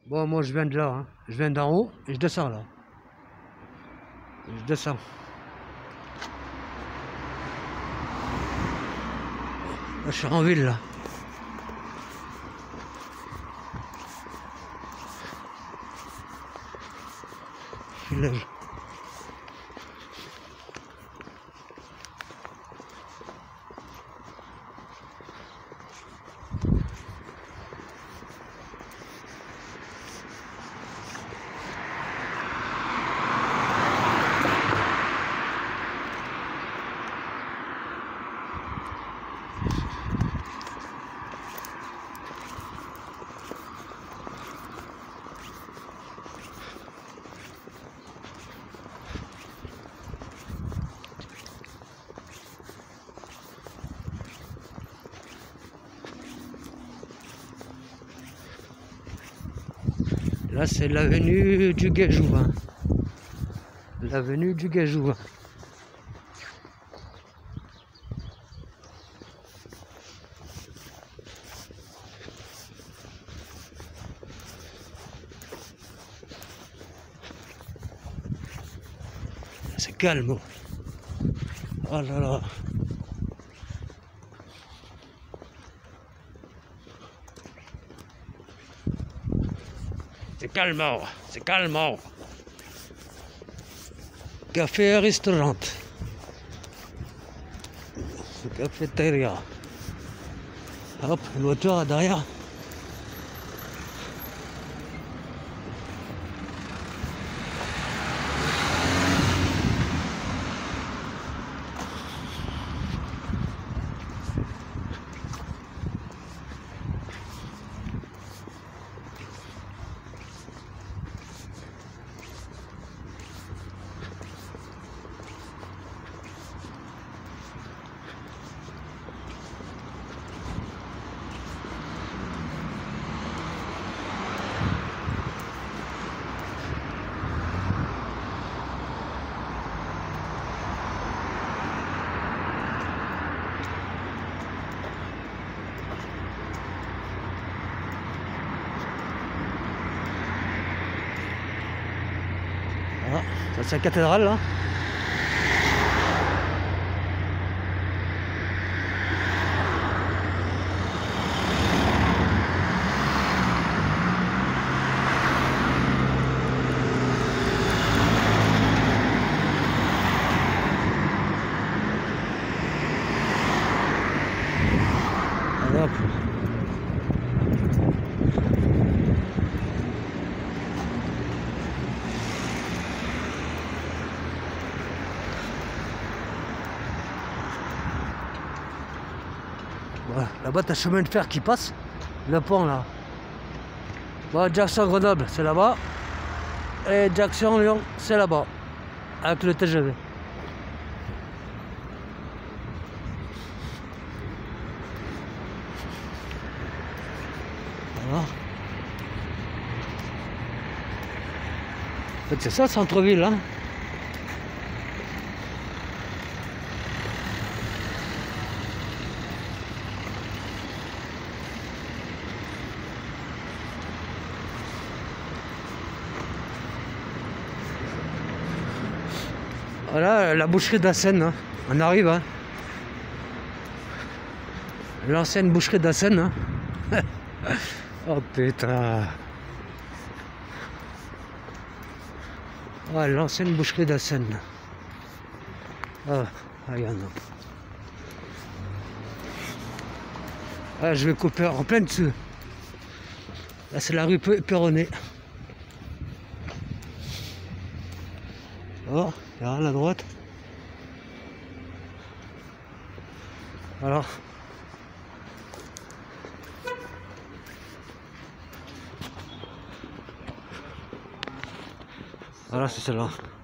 Bon, moi je viens de là, hein. Je viens d'en haut et je descends là. Je descends. Là, je suis en ville là. Village. Là, c'est l'avenue du Gajouin. L'avenue du Gajouin. C'est calme. Oh là là. C'est calme, c'est calme. Café et restaurant. Cafétéria. Hop, une voiture derrière. Voilà, ça c'est la cathédrale là. Allez, hop. Voilà, là-bas t'as le chemin de fer qui passe, le pont là. Bon, Jackson-Grenoble c'est là-bas, et Jackson-Lyon c'est là-bas, avec le TGV. Voilà. En fait c'est ça le centre-ville, hein. Voilà la boucherie d'Assen, hein. On arrive, hein. L'ancienne boucherie d'Assen, hein. Oh putain. Ouais, l'ancienne boucherie d'Assen. Ah, regarde. Ah, je vais couper en plein dessus. Là c'est la rue Perronnet. Oh, il y a rien à droite. Alors. Voilà, c'est celle-là.